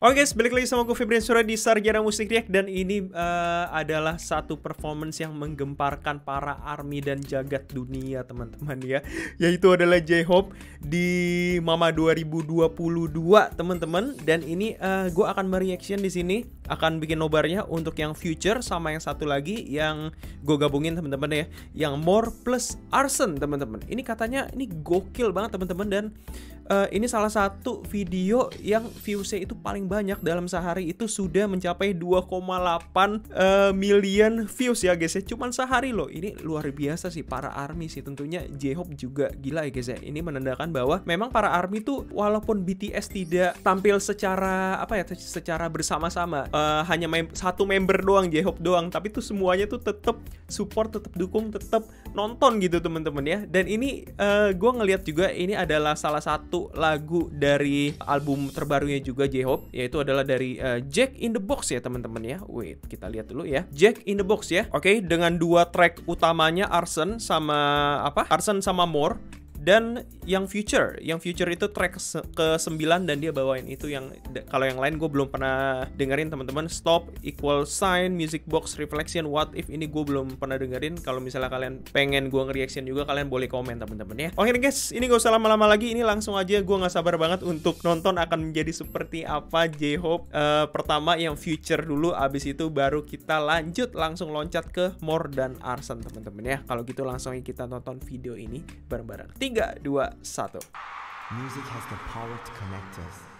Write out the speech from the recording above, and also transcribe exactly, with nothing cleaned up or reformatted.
Oke guys, balik lagi sama gue Febrian Surya di Sarjana Musik React. Dan ini uh, adalah satu performance yang menggemparkan para ARMY dan jagat dunia teman-teman ya. Yaitu adalah J-Hope di Mama dua ribu dua puluh dua teman-teman. Dan ini uh, gue akan mereaction di sini, akan bikin nobarnya untuk yang Future sama yang satu lagi yang gue gabungin teman-teman ya, yang More plus Arson teman-teman. Ini katanya ini gokil banget teman-teman. Dan uh, ini salah satu video yang viewsnya itu paling banyak dalam sehari, itu sudah mencapai dua koma delapan uh, million views ya guys ya. Cuman sehari loh. Ini luar biasa sih para ARMY sih. Tentunya J-Hope juga gila ya guys ya. Ini menandakan bahwa memang para ARMY tuh walaupun B T S tidak tampil secara apa ya, secara bersama-sama, uh, hanya mem satu member doang, J-Hope doang, tapi tuh semuanya tuh tetap support, tetap dukung, tetap nonton gitu teman-teman ya. Dan ini uh, gue ngeliat juga ini adalah salah satu lagu dari album terbarunya juga J-Hope, yaitu adalah dari uh, Jack in the Box ya teman-teman ya. Wait, kita lihat dulu ya. Jack in the Box ya. Oke, okay, dengan dua track utamanya Arson sama apa? Arson sama More. Dan yang Future, yang Future itu track ke sembilan dan dia bawain itu yang kalau yang lain gue belum pernah dengerin teman-teman. Stop, Equal Sign, Music Box, Reflection, What If ini gue belum pernah dengerin. Kalau misalnya kalian pengen gue nge-reaction juga, kalian boleh komen teman-teman ya. Oke guys, ini gak usah lama-lama lagi, ini langsung aja. Gue gak sabar banget untuk nonton akan menjadi seperti apa J-Hope. uh, Pertama yang Future dulu, abis itu baru kita lanjut langsung loncat ke More dan Arson teman-teman ya. Kalau gitu langsung kita nonton video ini bareng-bareng. tiga, dua, satu. Music has the power to connect us.